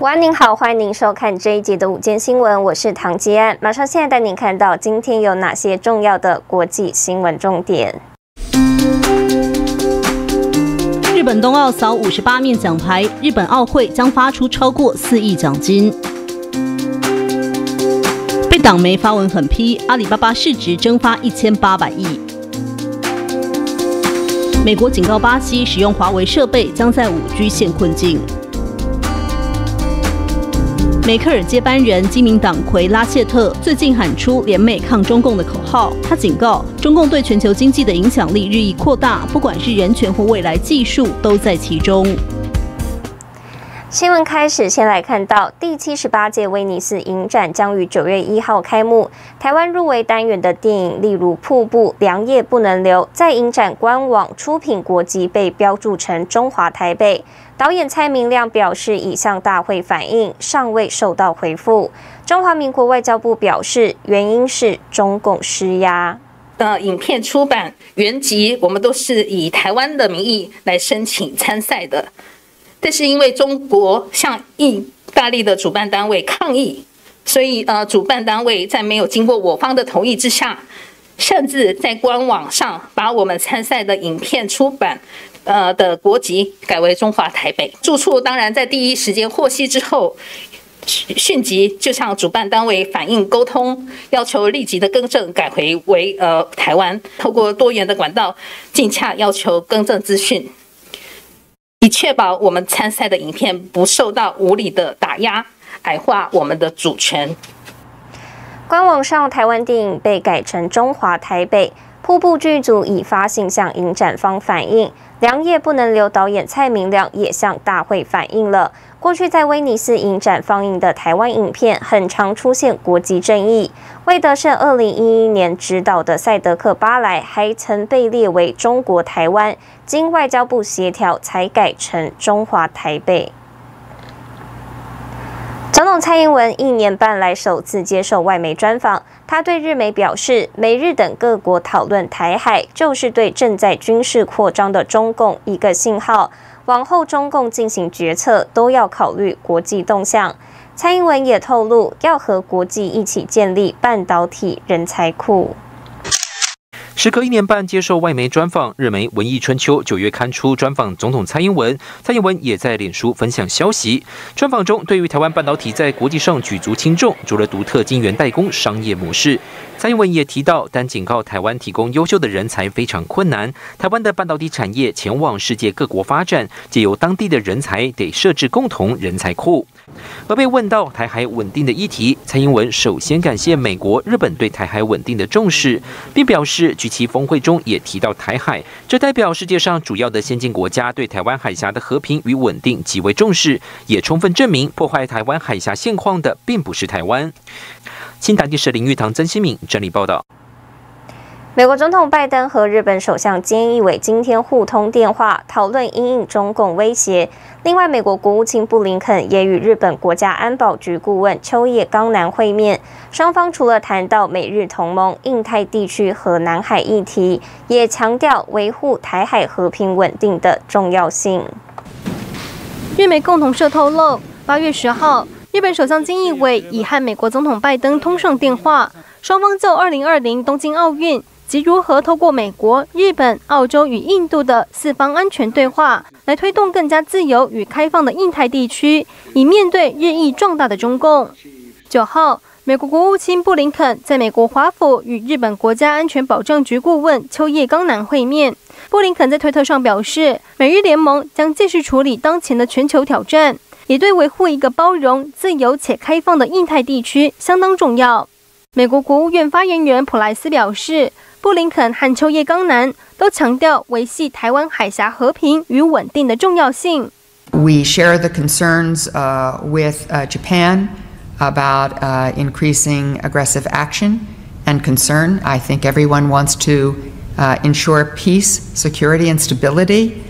午安，您好，欢迎您收看这一节的午间新闻，我是唐吉安，马上现在带您看到今天有哪些重要的国际新闻重点。 日本冬奥扫58面奖牌，日本奥会将发出超过4亿奖金。被党媒发文狠批，阿里巴巴市值蒸发1800亿。美国警告巴西使用华为设备将在5G 陷困境。梅克尔接班人基民党魁拉谢特最近喊出联美抗中共的口号，他警告中共对全球经济的影响力日益扩大，不管是人权或未来技术都在其中。 新闻开始，先来看到第78届威尼斯影展将于9月1号开幕。台湾入围单元的电影，例如《瀑布》《良夜不能留》，在影展官网出品国籍被标注成中华台北。导演蔡明亮表示，已向大会反映，尚未收到回复。中华民国外交部表示，原因是中共施压。 影片出版原籍，我们都是以台湾的名义来申请参赛的。但是因为中国向意大利的主办单位抗议，所以主办单位在没有经过我方的同意之下，甚至在官网上把我们参赛的影片出版的国籍改为中华台北。住处当然在第一时间获悉之后，迅即就向主办单位反映沟通，要求立即的更正，改回为台湾，透过多元的管道尽洽要求更正资讯，以确保我们参赛的影片不受到无理的打压，矮化我们的主权。 官网上台湾电影被改成中华台北，瀑布剧组已发信向影展方反映，良夜不能留导演蔡明亮也向大会反映了。过去在威尼斯影展放映的台湾影片，很常出现国籍争议。魏德胜2011年执导的《赛德克巴莱》还曾被列为中国台湾，经外交部协调才改成中华台北。总统蔡英文1年半来首次接受外媒专访，他对日媒表示，美日等各国讨论台海，就是对正在军事扩张的中共一个信号。往后中共进行决策都要考虑国际动向。蔡英文也透露，要和国际一起建立半导体人才库。 时隔1年半接受外媒专访，日媒《文艺春秋》9月刊出专访总统蔡英文，蔡英文也在脸书分享消息。专访中，对于台湾半导体在国际上举足轻重，除了独特晶圆代工商业模式，蔡英文也提到，但警告台湾提供优秀的人才非常困难。台湾的半导体产业前往世界各国发展，借由当地的人才得设置共同人才库。而被问到台海稳定的议题，蔡英文首先感谢美国、日本对台海稳定的重视，并表示G7峰会中也提到台海，这代表世界上主要的先进国家对台湾海峡的和平与稳定极为重视，也充分证明破坏台湾海峡现况的并不是台湾。新台电视林玉堂、曾新敏整理报道。 美国总统拜登和日本首相菅义伟今天互通电话，讨论因应中共威胁。另外，美国国务卿布林肯也与日本国家安保局顾问秋叶刚男会面，双方除了谈到美日同盟、印太地区和南海议题，也强调维护台海和平稳定的重要性。 日美共同社透露，8月10号，日本首相菅义伟已和美国总统拜登通上电话，双方就2020东京奥运及如何透过美国、日本、澳洲与印度的4方安全对话，来推动更加自由与开放的印太地区，以面对日益壮大的中共。9号，美国国务卿布林肯在美国华府与日本国家安全保障局顾问秋叶刚男会面。布林肯在推特上表示，美日联盟将继续处理当前的全球挑战，也对维护一个包容、自由且开放的印太地区相当重要。美国国务院发言人普莱斯表示，布林肯和秋叶刚男都强调维系台湾海峡和平与稳定的重要性。 We share the concerns with Japan about increasing aggressive action and concern. I think everyone wants to ensure peace, security, and stability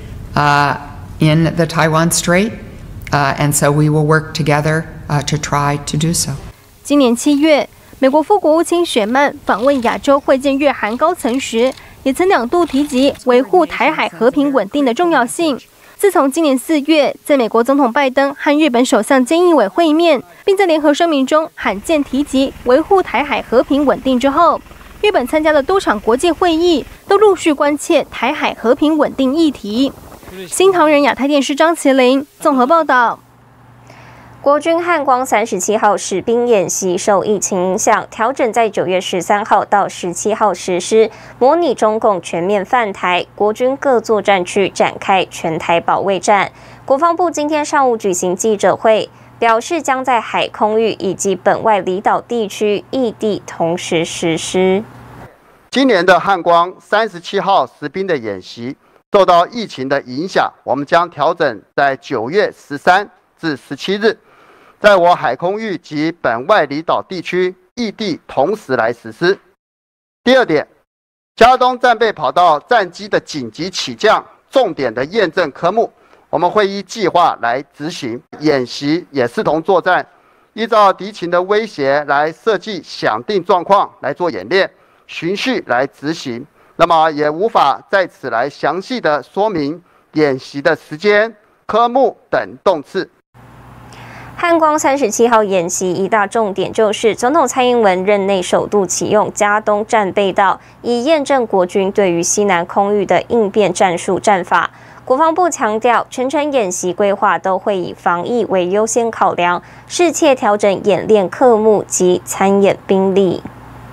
in the Taiwan Strait, and so we will work together to try to do so. 今年7月，美国副国务卿雪曼访问亚洲会见日韩高层时，也曾2度提及维护台海和平稳定的重要性。 自从今年4月，在美国总统拜登和日本首相菅义伟会面，并在联合声明中罕见提及维护台海和平稳定之后，日本参加的多场国际会议都陆续关切台海和平稳定议题。新唐人亚太电视张麒麟综合报道。 国军汉光37号实兵演习受疫情影响，调整在9月13号到17号实施，模拟中共全面犯台，国军各作战区展开全台保卫战。国防部今天上午举行记者会，表示将在海空域以及本外离岛地区异地同时实施。 今年的汉光37号实兵的演习受到疫情的影响，我们将调整在9月13至17日。在我海空域及本外离岛地区异地同时来实施。第二点，佳东战备跑道战机的紧急起降重点的验证科目，我们会依计划来执行。演习也视同作战，依照敌情的威胁来设计想定状况来做演练，循序来执行。那么也无法在此来详细的说明演习的时间、科目等动次。 汉光37号演习一大重点就是总统蔡英文任内首度启用佳东战备道，以验证国军对于西南空域的应变战术战法。国防部强调，全程演习规划都会以防疫为优先考量，适切调整演练科目及参演兵力。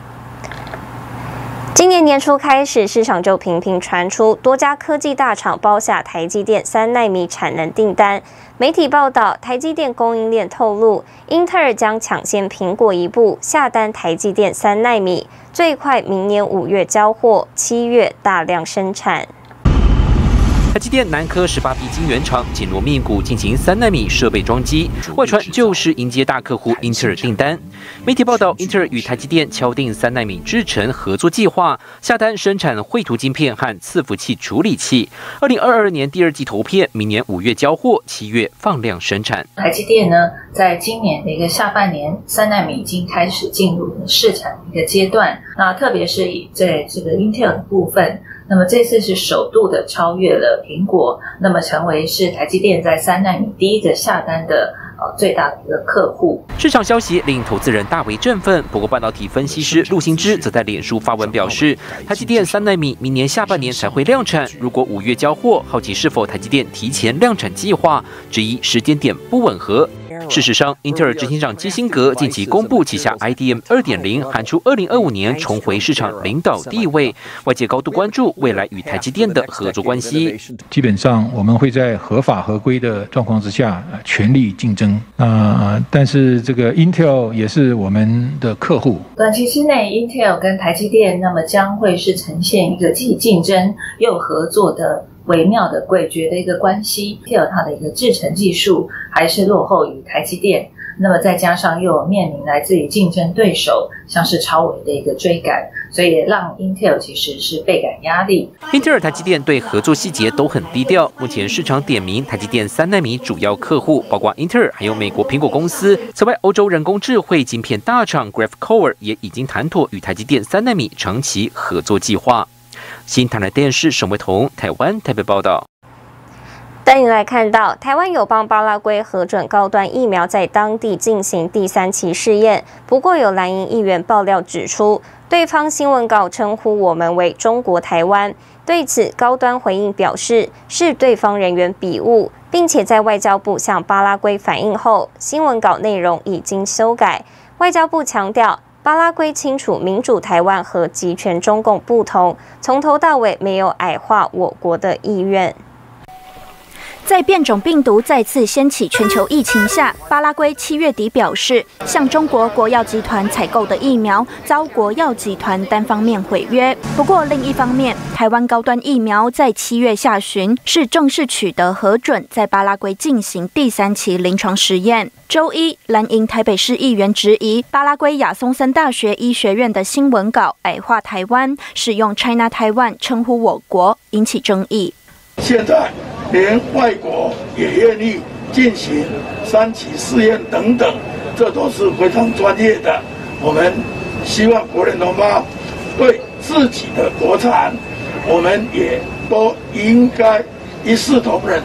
今年年初开始，市场就频频传出多家科技大厂包下台积电3奈米产能订单。媒体报道，台积电供应链透露，英特尔将抢先苹果一步下单台积电3奈米，最快明年5月交货，7月大量生产。 台积电南科18B晶圆厂紧锣密鼓进行3奈米设备装机，外传就是迎接大客户英特尔订单。媒体报道，英特尔与台积电敲定3奈米制程合作计划，下单生产绘图晶片和伺服器处理器。2022年第2季投片，明年5月交货，7月放量生产。 台积电呢，在今年的一个下半年，3奈米已经开始进入试产的一个阶段。那特别是在这个 Intel 的部分。那么这次是首度的超越了苹果，那么成为是台积电在3奈米第一个下单的最大的一个客户。 市场消息令投资人大为振奋，不过半导体分析师陆行之则在脸书发文表示，台积电3奈米明年下半年才会量产，如果5月交货，好奇是否台积电提前量产计划，质疑时间点不吻合。事实上，英特尔执行长基辛格近期公布旗下 IDM 2.0， 喊出2025年重回市场领导地位，外界高度关注未来与台积电的合作关系。 基本上我们会在合法合规的状况之下全力竞争。但是这个 Intel 也是我们的客户。 短期之内 Intel 跟台积电那么将会是呈现一个既竞争又合作的微妙的诡谲的一个关系。Intel 它的一个制程技术还是落后于台积电，那么再加上又有面临来自于竞争对手像是超微的一个追赶，所以也让 Intel 其实是倍感压力。 英特尔、台积电对合作细节都很低调，目前市场点名台积电3奈米主要客户包括英特尔还有美国苹果公司。此外，欧洲人工智慧晶片大厂 Graphcore 也已经谈妥与台积电3奈米长期合作计划。新唐人电视沈维彤台湾台北报道。 带你来看到，台湾友邦巴拉圭核准高端疫苗在当地进行第3期试验。不过，有蓝营议员爆料指出，对方新闻稿称呼我们为中国台湾。对此，高端回应表示是对方人员笔误，并且在外交部向巴拉圭反映后，新闻稿内容已经修改。外交部强调，巴拉圭清楚民主台湾和集权中共不同，从头到尾没有矮化我国的意愿。 在变种病毒再次掀起全球疫情下，巴拉圭7月底表示，向中国国药集团采购的疫苗遭国药集团单方面毁约。不过，另一方面，台湾高端疫苗在7月下旬是正式取得核准，在巴拉圭进行第3期临床实验。周一，蓝营台北市议员质疑巴拉圭亚松森大学医学院的新闻稿矮化台湾，使用 China Taiwan 称呼我国，引起争议。 现在连外国也愿意进行3期试验等等，这都是非常专业的。我们希望国人同胞对自己的国产，我们也都应该一视同仁的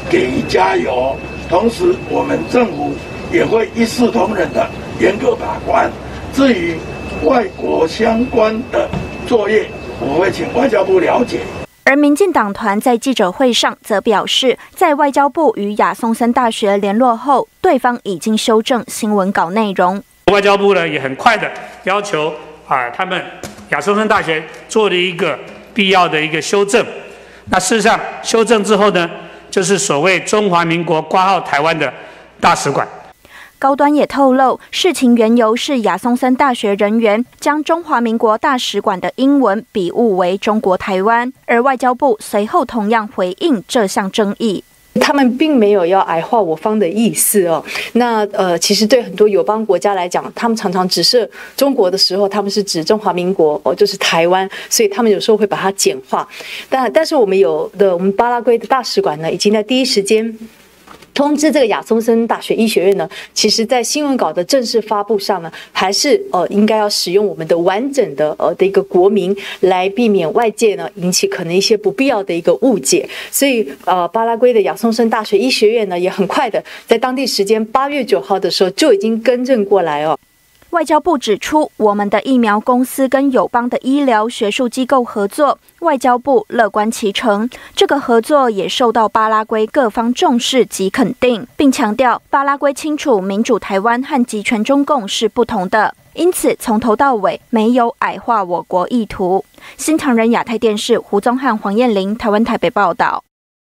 给予加油。同时，我们政府也会一视同仁的严格把关。至于外国相关的作业，我会请外交部了解。 而民进党团在记者会上则表示，在外交部与亚松森大学联络后，对方已经修正新闻稿内容。 外交部呢也很快的要求他们亚松森大学做了一个必要的一个修正。那事实上修正之后呢，就是所谓中华民国挂号台湾的大使馆。 高端也透露，事情缘由是亚松森大学人员将中华民国大使馆的英文笔误为中国台湾，而外交部随后同样回应这项争议。 他们并没有要矮化我方的意思哦。那其实对很多友邦国家来讲，他们常常指涉中国的时候，他们是指中华民国就是台湾，所以他们有时候会把它简化。但是我们巴拉圭的大使馆呢，已经在第一时间通知这个亚松森大学医学院呢，其实在新闻稿的正式发布上呢，还是应该要使用我们的完整的一个国名，来避免外界呢引起可能一些不必要的一个误解。所以巴拉圭的亚松森大学医学院呢，也很快的在当地时间8月9号的时候就已经更正过来哦。 外交部指出，我们的疫苗公司跟友邦的医疗学术机构合作，外交部乐观其成。这个合作也受到巴拉圭各方重视及肯定，并强调巴拉圭清楚民主台湾和集权中共是不同的，因此从头到尾没有矮化我国意图。新唐人亚太电视胡宗翰、黄燕玲，台湾台北报道。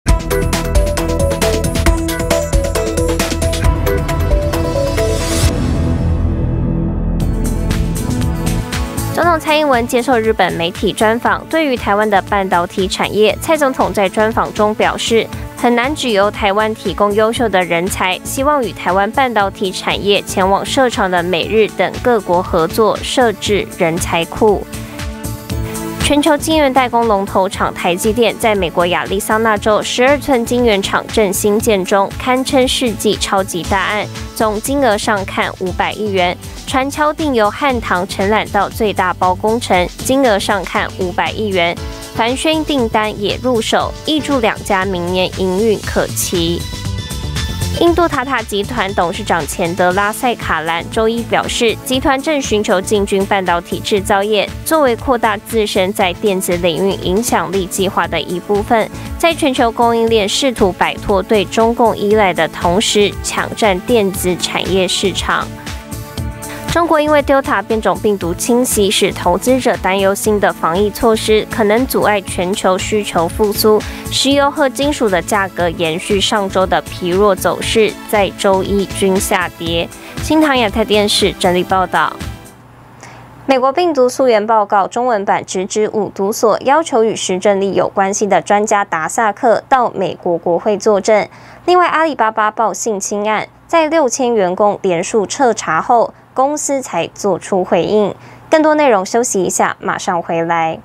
总统蔡英文接受日本媒体专访，对于台湾的半导体产业，蔡总统在专访中表示，很难只由台湾提供优秀的人才，希望与台湾半导体产业前往设厂的美日等各国合作，设置人才库。全球晶圆代工龙头厂台积电在美国亚利桑那州12寸晶圆厂正兴建中，堪称世纪超级大案，总金额上看500亿元。传敲定由汉唐承揽到最大包工程，金额上看500亿元。凡轩订单也入手，挹注2家明年营运可期。印度塔塔集团董事长钱德拉塞卡兰周一表示，集团正寻求进军半导体制造业，作为扩大自身在电子领域影响力计划的一部分，在全球供应链试图摆脱对中共依赖的同时，抢占电子产业市场。中国因为 Delta 变种病毒侵袭，使投资者担忧新的防疫措施可能阻碍全球需求复苏。石油和金属的价格延续上周的疲弱走势，在周一均下跌。新唐亚太电视整理报道。美国病毒溯源报告中文版直指五毒所，要求与施正力有关系的专家达萨克到美国国会作证。另外，阿里巴巴报性侵案，在6000员工连署彻查后，公司才做出回应。更多内容休息一下，马上回来。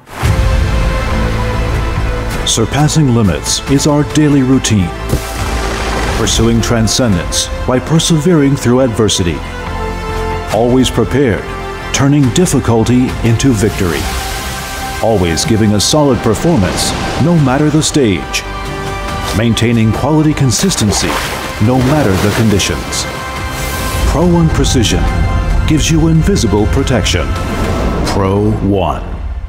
Surpassing limits is our daily routine. Pursuing transcendence by persevering through adversity. Always prepared, turning difficulty into victory. Always giving a solid performance, no matter the stage. Maintaining quality consistency, no matter the conditions. Pro One Precision gives you invisible protection. Pro One.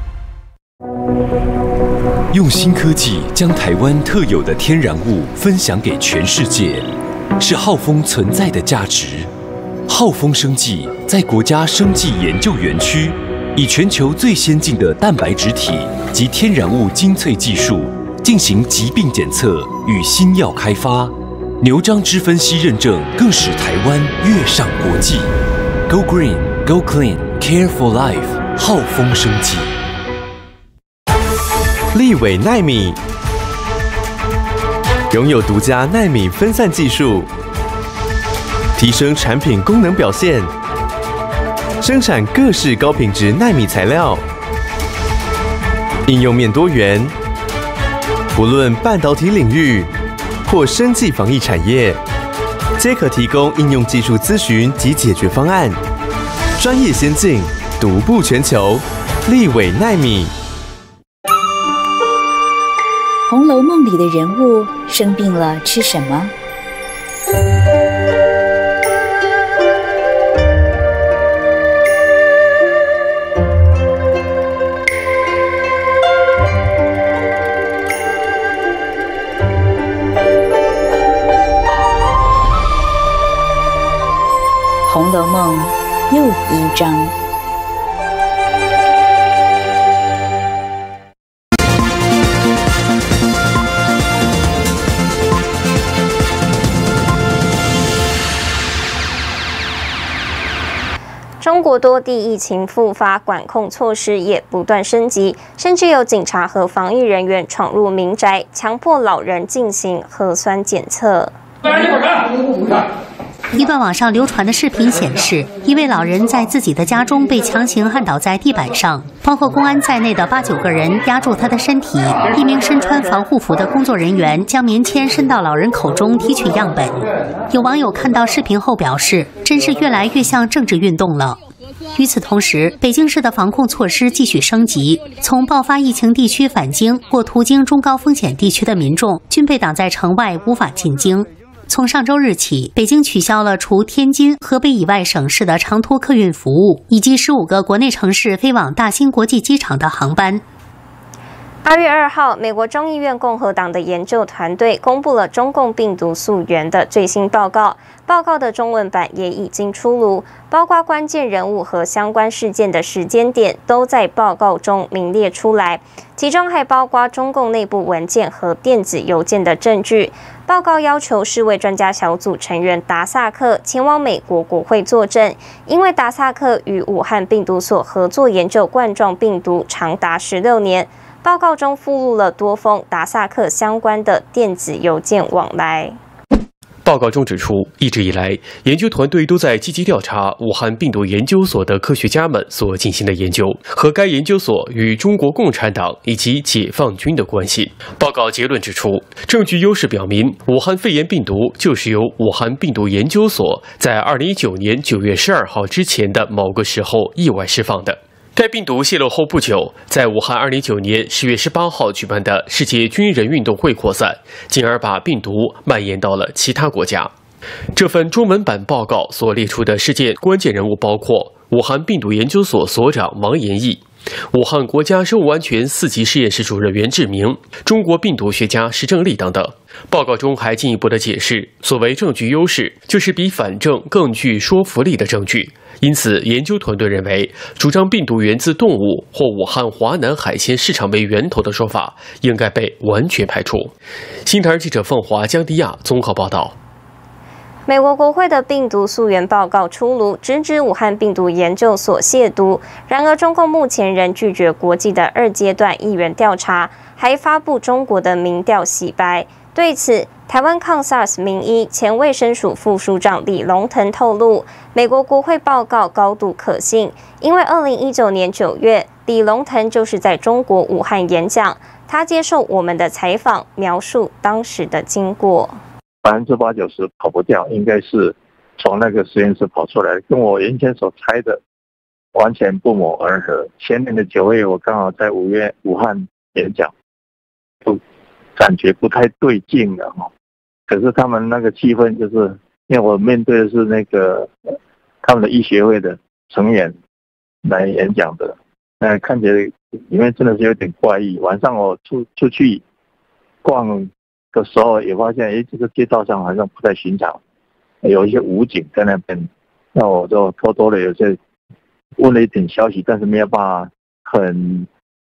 用新科技将台湾特有的天然物分享给全世界，是浩丰存在的价值。浩丰生技在国家生技研究园区，以全球最先进的蛋白质体及天然物精粹技术进行疾病检测与新药开发。牛樟芝分析认证更使台湾跃上国际。Go Green, Go Clean, Care for Life， 浩丰生技。 立伟奈米拥有独家奈米分散技术，提升产品功能表现，生产各式高品质奈米材料，应用面多元，不论半导体领域或生技防疫产业，皆可提供应用技术咨询及解决方案，专业先进，独步全球。立伟奈米。 《红楼梦》里的人物生病了吃什么？《红楼梦》又一章。 中国多地疫情复发，管控措施也不断升级，甚至有警察和防疫人员闯入民宅，强迫老人进行核酸检测。 一段网上流传的视频显示，一位老人在自己的家中被强行按倒在地板上，包括公安在内的8、9个人压住他的身体。一名身穿防护服的工作人员将棉签伸到老人口中提取样本。有网友看到视频后表示，真是越来越像政治运动了。与此同时，北京市的防控措施继续升级，从爆发疫情地区返京或途经中高风险地区的民众均被挡在城外，无法进京。从上周日起，北京取消了除天津、河北以外省市的长途客运服务，以及15个国内城市飞往大兴国际机场的航班。 8月2号，美国众议院共和党的研究团队公布了中共病毒溯源的最新报告，报告的中文版也已经出炉，包括关键人物和相关事件的时间点都在报告中明列出来，其中还包括中共内部文件和电子邮件的证据。报告要求世卫专家小组成员达萨克前往美国国会作证，因为达萨克与武汉病毒所合作研究冠状病毒长达16年。报告中附录了多封达萨克相关的电子邮件往来。 报告中指出，一直以来，研究团队都在积极调查武汉病毒研究所的科学家们所进行的研究和该研究所与中国共产党以及解放军的关系。报告结论指出，证据优势表明，武汉肺炎病毒就是由武汉病毒研究所在2019年9月12号之前的某个时候意外释放的。该病毒泄露后不久，在武汉2019年10月18号举办的世界军人运动会扩散，进而把病毒蔓延到了其他国家。这份中文版报告所列出的事件关键人物包括武汉病毒研究所所长王延义、武汉国家生物安全4级实验室主任袁志明、中国病毒学家石正丽等等。报告中还进一步的解释，所谓证据优势，就是比反证更具说服力的证据。因此，研究团队认为，主张病毒源自动物或武汉华南海鲜市场为源头的说法，应该被完全排除。新唐人记者凤华、江迪亚综合报道。 美国国会的病毒溯源报告出炉，直指武汉病毒研究所亵渎。然而，中共目前仍拒绝国际的2阶段议员调查，还发布中国的民调洗白。对此，台湾抗 SARS 名医前卫生署副署长李龙腾透露，美国国会报告高度可信，因为2019年9月，李龙腾就是在中国武汉演讲，他接受我们的采访，描述当时的经过。 80%、90%跑不掉，应该是从那个实验室跑出来的，跟我原先所猜的完全不谋而合。前年的9月，我刚好在5月武汉演讲，就感觉不太对劲了哈。可是他们那个气氛，就是因为我面对的是那个他们的医学会的成员来演讲的，看起来里面真的是有点怪异。晚上我出去逛的时候也发现，这个街道上好像不太寻常，有一些武警在那边，那我就偷偷的有些问了一点消息，但是没有办法很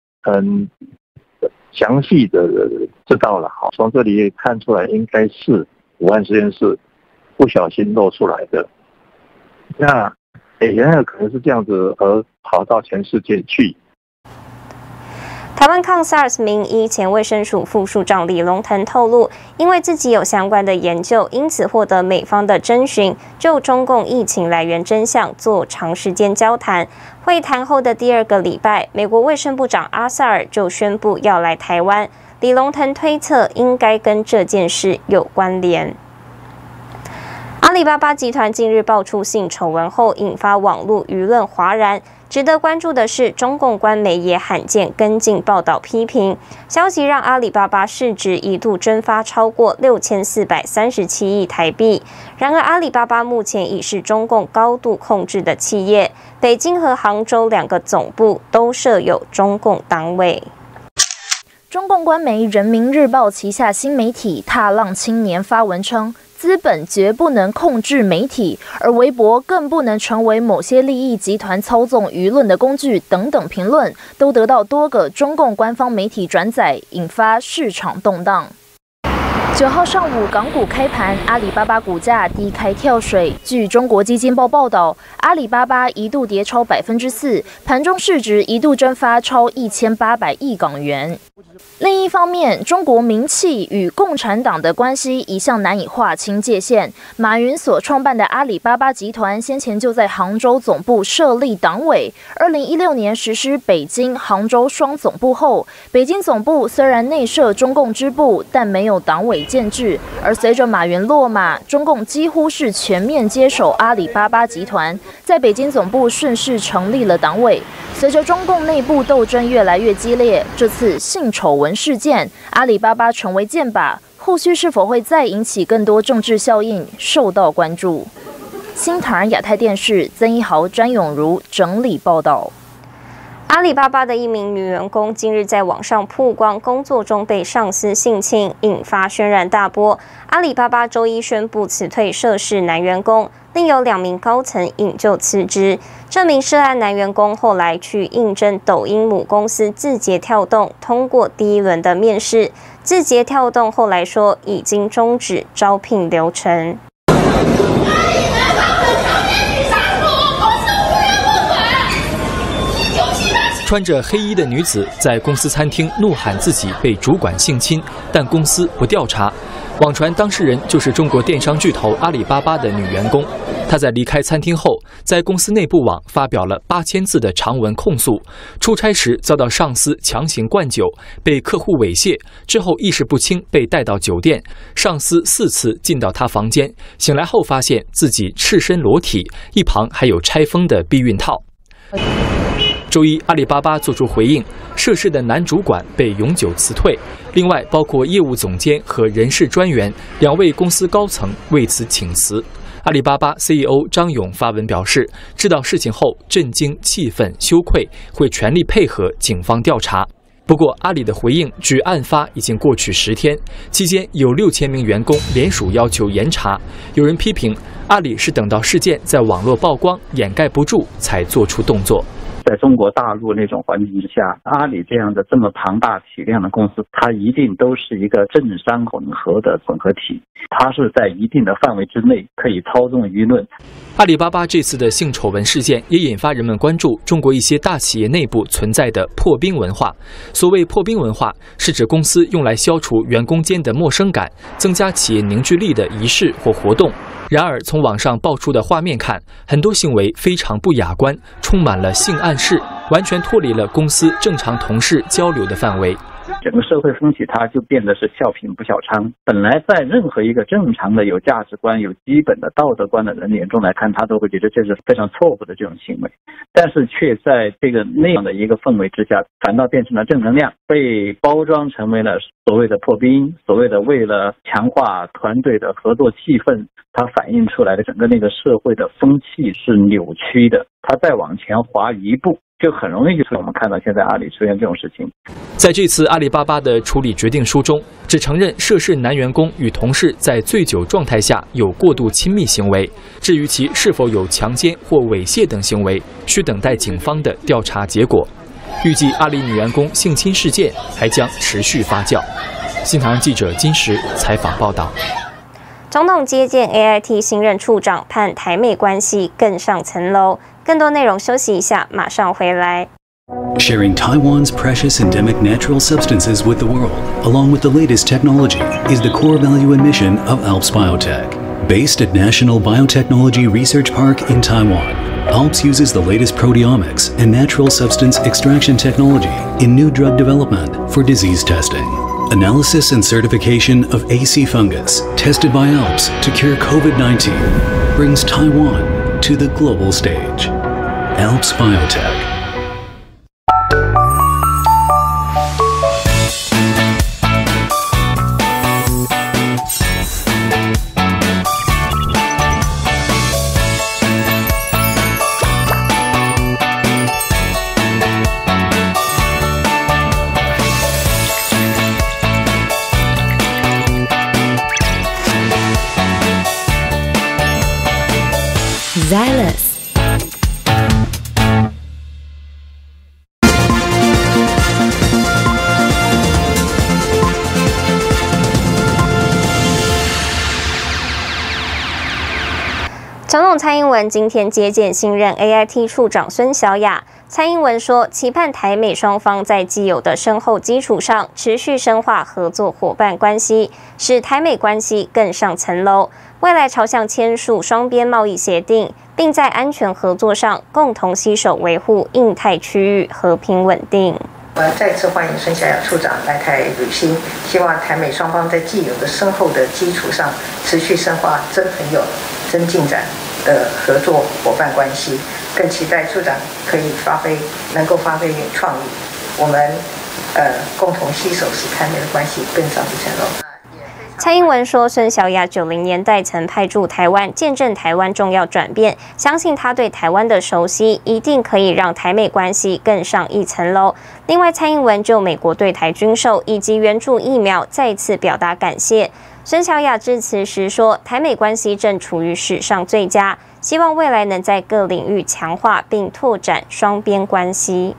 详细的知道了。好，从这里也看出来，应该是武汉实验室不小心漏出来的。那原来可能是这样子，而跑到全世界去。 台湾抗 SARS 名医前卫生署副署长李龙腾透露，因为自己有相关的研究，因此获得美方的征询，就中共疫情来源真相做长时间交谈。会谈后的第2个礼拜，美国卫生部长阿萨尔就宣布要来台湾。李龙腾推测，应该跟这件事有关联。阿里巴巴集团近日爆出性丑闻后，引发网络舆论哗然。 值得关注的是，中共官媒也罕见跟进报道批评，消息让阿里巴巴市值一度蒸发超过6437亿台币。然而，阿里巴巴目前已是中共高度控制的企业，北京和杭州2个总部都设有中共单位。 中共官媒人民日报旗下新媒体踏浪青年发文称，资本绝不能控制媒体，而微博更不能成为某些利益集团操纵舆论的工具等等评论，都得到多个中共官方媒体转载，引发市场动荡。9号上午，港股开盘，阿里巴巴股价低开跳水。据中国基金报报道，阿里巴巴一度跌超4%，盘中市值一度蒸发超1800亿港元。另一方面，中国民企与共产党的关系一向难以划清界限。马云所创办的阿里巴巴集团先前就在杭州总部设立党委。2016年实施北京、杭州双总部后，北京总部虽然内设中共支部，但没有党委建制。而随着马云落马，中共几乎是全面接手阿里巴巴集团，在北京总部顺势成立了党委。随着中共内部斗争越来越激烈，这次性丑闻事件，阿里巴巴成为箭靶，后续是否会再引起更多政治效应，受到关注。新唐人亚太电视曾一豪、詹永如整理报道。 阿里巴巴的一名女员工近日在网上曝光工作中被上司性侵，引发轩然大波。阿里巴巴周一宣布辞退涉事男员工，另有2名高层引咎辞职。这名涉案男员工后来去应征抖音母公司字节跳动，通过第1轮的面试。字节跳动后来说已经终止招聘流程。 穿着黑衣的女子在公司餐厅怒喊自己被主管性侵，但公司不调查。网传当事人就是中国电商巨头阿里巴巴的女员工。她在离开餐厅后，在公司内部网发表了8000字的长文控诉。出差时遭到上司强行灌酒，被客户猥亵，之后意识不清被带到酒店，上司4次进到她房间，醒来后发现自己赤身裸体，一旁还有拆封的避孕套。周一，阿里巴巴作出回应，涉事的男主管被永久辞退，另外包括业务总监和人事专员2位公司高层为此请辞。阿里巴巴 CEO 张勇发文表示，知道事情后震惊、气愤、羞愧，会全力配合警方调查。不过，阿里的回应距案发已经过去10天，期间有6000名员工联署要求严查。有人批评阿里是等到事件在网络曝光，掩盖不住才做出动作。 在中国大陆那种环境之下，阿里这样的这么庞大体量的公司，它一定都是一个政商混合的混合体，它是在一定的范围之内可以操纵舆论。 阿里巴巴这次的性丑闻事件也引发人们关注中国一些大企业内部存在的破冰文化。所谓破冰文化，是指公司用来消除员工间的陌生感，增加企业凝聚力的仪式或活动。然而，从网上爆出的画面看，很多行为非常不雅观，充满了性暗示，完全脱离了公司正常同事交流的范围。 整个社会风气它就变得是笑贫不笑娼。本来在任何一个正常的有价值观、有基本的道德观的人眼中来看，他都会觉得这是非常错误的这种行为，但是却在这个那样的一个氛围之下，反倒变成了正能量，被包装成为了所谓的破冰，所谓的为了强化团队的合作气氛，它反映出来的整个那个社会的风气是扭曲的，它再往前滑一步，就很容易就是我们看到现在阿里出现这种事情。 在这次阿里巴巴的处理决定书中，只承认涉事男员工与同事在醉酒状态下有过度亲密行为，至于其是否有强奸或猥亵等行为，需等待警方的调查结果。预计阿里女员工性侵事件还将持续发酵。新唐人记者金石采访报道。 总统接见 AIT 新任处长，盼台美关系更上层楼。更多内容休息一下，马上回来。 Sharing Taiwan's precious endemic natural substances with the world, along with the latest technology, is the core value and mission of ALPS Biotech. Based at National Biotechnology Research Park in Taiwan, ALPS uses the latest proteomics and natural substance extraction technology in new drug development for disease testing. Analysis and certification of AC fungus, tested by ALPS to cure COVID-19, brings Taiwan to the global stage. Alps Biotech. Xylus。 总统蔡英文今天接见新任 AIT 处长孙小雅。蔡英文说，期盼台美双方在既有的深厚基础上，持续深化合作伙伴关系，使台美关系更上层楼。未来朝向签署双边贸易协定，并在安全合作上共同携手维护印太区域和平稳定。 我要再次欢迎孙小雅处长来台履新，希望台美双方在既有的深厚的基础上，持续深化真朋友、真进展的合作伙伴关系。更期待处长可以能够发挥创意，我们共同携手，使台美的关系更上一层楼。 蔡英文说，孙小雅90年代曾派驻台湾，见证台湾重要转变，相信他对台湾的熟悉，一定可以让台美关系更上一层楼。另外，蔡英文就美国对台军售以及援助疫苗再次表达感谢。孙小雅致辞时说，台美关系正处于史上最佳，希望未来能在各领域强化并拓展双边关系。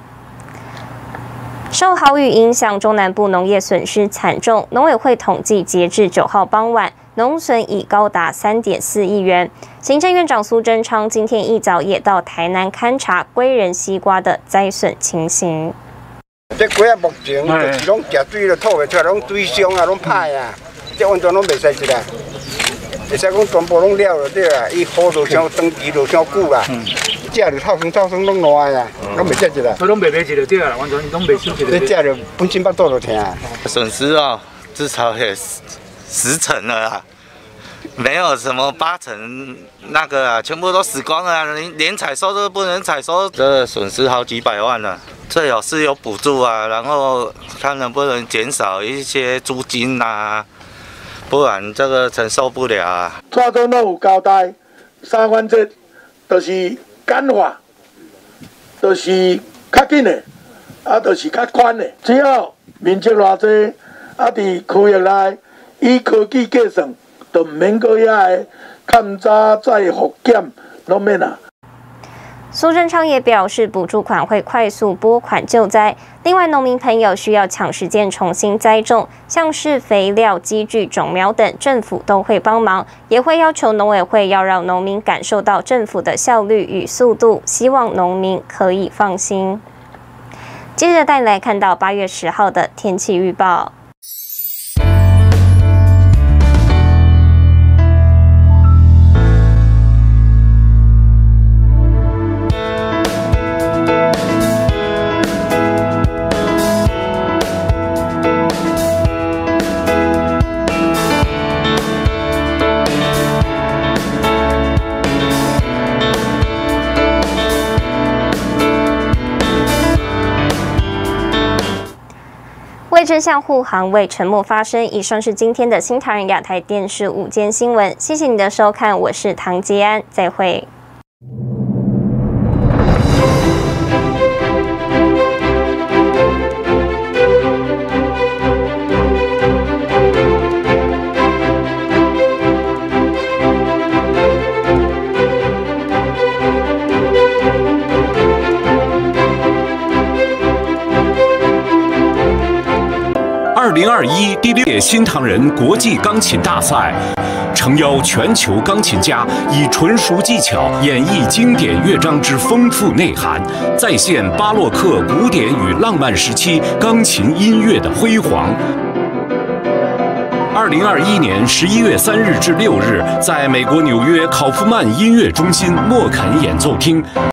受豪雨影响，中南部农业损失惨重。农委会统计，截至9号傍晚，农损已高达3.4亿元。行政院长苏贞昌今天一早也到台南勘察归仁西瓜的灾损情形。 这几啊目前就是拢食水都吐袂出来，拢水伤啊，拢歹啊，这完全拢袂使食啦。会使讲全部拢了了对啦，伊雨落伤长期落伤久啦。食着透酸拢烂啊，拢袂食一啦。拢袂就对啦，完全拢袂收起来。这食着本身腹肚就疼。 损失啊，至少也10成了啊，没有什么8成那个啊，全部都死光了啊，连采收都不能采收，这损失好几百万了。最好是有补助啊，然后看能不能减少一些租金啊，不然这个承受不了啊。 蔡总统有交代，3原则就是简化，就是较紧的，就是较宽的。只要面积偌济，伫区域内以科技计算，就唔免搁遐个勘查再复检，拢免啊。 苏贞昌也表示，补助款会快速拨款救灾。另外，农民朋友需要抢时间重新栽种，像是肥料、机具、种苗等，政府都会帮忙，也会要求农委会要让农民感受到政府的效率与速度，希望农民可以放心。接着带你来看到8月10号的天气预报。为真相护航，为沉默发声。以上是今天的新唐人亚太电视午间新闻，谢谢你的收看，我是唐杰安，再会。 2021第6届新唐人国际钢琴大赛，诚邀全球钢琴家以纯熟技巧演绎经典乐章之丰富内涵，再现巴洛克、古典与浪漫时期钢琴音乐的辉煌。2021年11月3日至6日，在美国纽约考夫曼音乐中心莫肯演奏厅。